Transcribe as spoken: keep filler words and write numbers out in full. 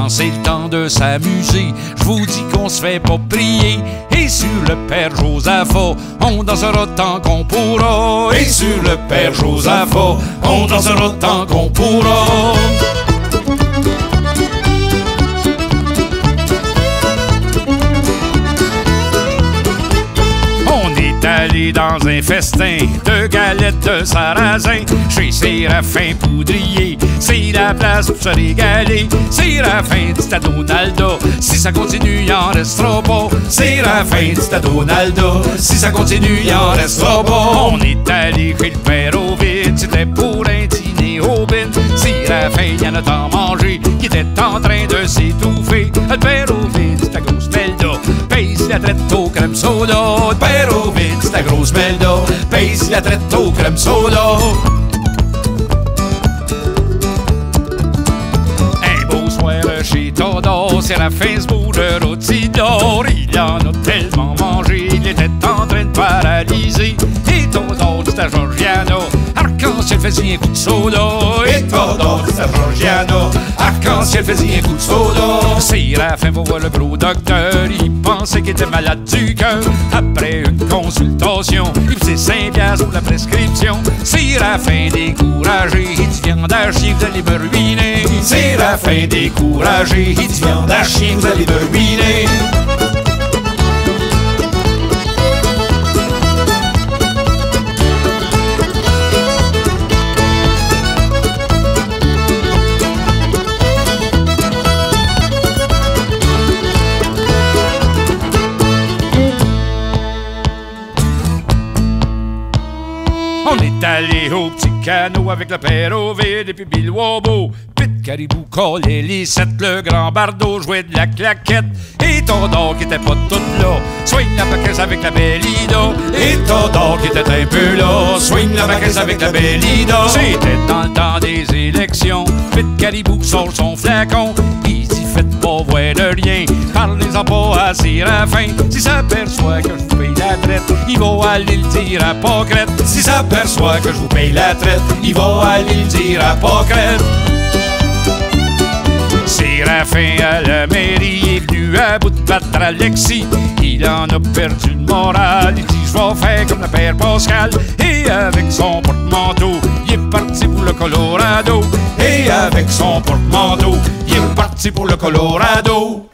quand c'est le temps de s'amuser, je vous dis qu'on se fait pas prier. Et sur le Père Josaphat, on dansera tant qu'on pourra. Et sur le Père Josaphat, on dansera tant qu'on pourra. Allé dans un festin de galettes de sarrasin chez Séraphin Poudrier. C'est la place pour se régaler. Séraphin dit à Donaldo, si ça continue, il en restera pas. Séraphin dit à Donaldo, si ça continue, il en restera pas. On est allé chez le Père Ovid, c'était pour un dîner au bin. Séraphin, y en a tant mangé qui était en train de s'étouffer. Le Père Ovid dit à grosse Melda, paye si la traite au crème soda. Le Père Ovid dit à grosse Melda, paye si la traite au crème soda. Un beau soir chez Todor, Séraphin se bout de rôti d'or. Il en a tellement mangé, il était en train de paralyser. Et Todor dit à Georgiana, arc-en-ciel faisait un coup de soda. Et Todor dit à Georgiana, arc-en-ciel faisait un coup de soda. Séraphin va voir le gros docteur, il pensait qu'il était malade du cœur. Après une consultation, il faisait cinq piastres pour la prescription. Séraphin découragé, il dit viande à chier, vous allez me ruiner. Séraphin découragé, il dit viande à chier, vous allez me ruiner. On est allé au petit canot avec le Père Ovid et puis Bill Wobo. Pete Caribou collait les sept, le grand Bardeau jouait de la claquette. Et Todor qui était pas tout là, swing la baquette avec la belle Ida. Et Todor qui était un peu là, swing la baquette avec la belle Ida. C'était dans le temps des élections, Pete Caribou sort son flacon. Il dit faites pas voir de rien, parlez-en pas à Séraphin. Si s'aperçoit que je vous paye la traite, il va aller le dire à Pâquerette. Si s'aperçoit que je vous paye la traite, il va aller le dire à Pâquerette. Séraphin à la mairie est venu à bout de battre Alexis. Il en a perdu le moral, il dit je vais faire comme le Père Pascal. Et avec son porte-manteau, il est parti pour le Colorado. Et avec son porte-manteau, il est parti pour le Colorado.